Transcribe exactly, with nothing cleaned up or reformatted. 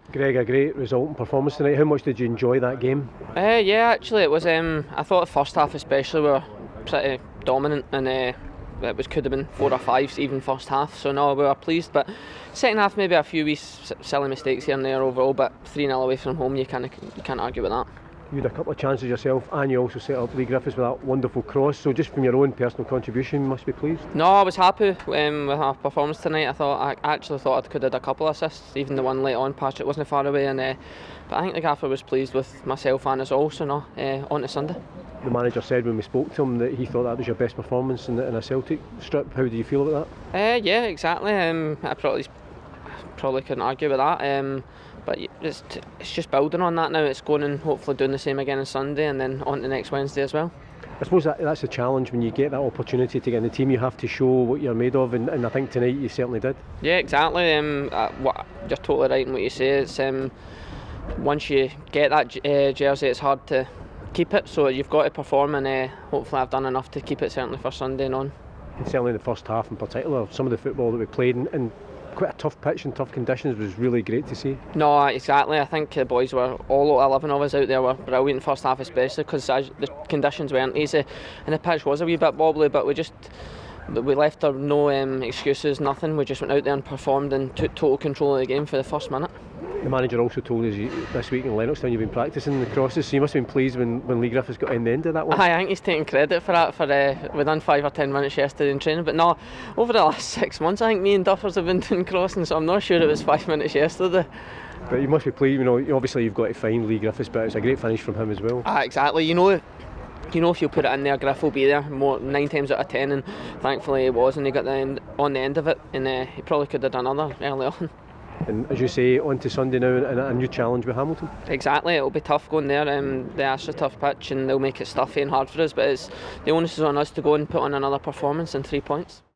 Greg, a great result and performance tonight. How much did you enjoy that game? Uh, yeah, actually, it was. Um, I thought the first half, especially, we were pretty dominant, and uh, it was could have been four or five even first half. So no, we were pleased. But second half, maybe a few wee s- silly mistakes here and there overall. But three nil away from home, you can't you can't argue with that. You had a couple of chances yourself, and you also set up Lee Griffiths with that wonderful cross. So just from your own personal contribution, you must be pleased. No, I was happy um, with our performance tonight. I thought I actually thought I could have had a couple of assists, even the one late on patch. It wasn't far away, and uh, but I think the gaffer was pleased with myself and us all. So no, uh, on to Sunday. The manager said when we spoke to him that he thought that was your best performance in, the, in a Celtic strip. How do you feel about that? Uh, yeah, exactly. Um, I probably probably couldn't argue with that. Um, But it's, it's just building on that now. It's going and hopefully doing the same again on Sunday and then on to next Wednesday as well. I suppose that, that's a challenge when you get that opportunity to get in the team. You have to show what you're made of, and, and I think tonight you certainly did. Yeah, exactly. Um, uh, what, you're totally right in what you say. It's um, once you get that uh, jersey, it's hard to keep it. So you've got to perform, and uh, hopefully I've done enough to keep it certainly for Sunday and on. And certainly in the first half in particular, some of the football that we played in, in quite a tough pitch and tough conditions was really great to see. No, exactly. I think the boys were, all eleven of us out there were brilliant first half, especially because the conditions weren't easy and the pitch was a wee bit wobbly, but we just we left there no um, excuses, nothing. We just went out there and performed and took total control of the game for the first minute. The manager also told us you, this week in Lennoxtown you've been practising the crosses, so you must have been pleased when, when Lee Griffiths got in the end of that one. I think he's taking credit for that. For uh, we done five or ten minutes yesterday in training, but no, over the last six months I think me and Duffers have been doing crossing, so I'm not sure it was five minutes yesterday. But you must be pleased, you know, obviously you've got to find Lee Griffiths, but it's a great finish from him as well. Ah, exactly. You know, you know if you put it in there, Griff will be there more nine times out of ten, and thankfully he was, and he got the end, on the end of it, and uh, he probably could have done another early on. And as you say, on to Sunday now and a new challenge with Hamilton. Exactly, it'll be tough going there. Um, the Ash is a tough pitch and they'll make it stuffy and hard for us, but it's, the onus is on us to go and put on another performance and three points.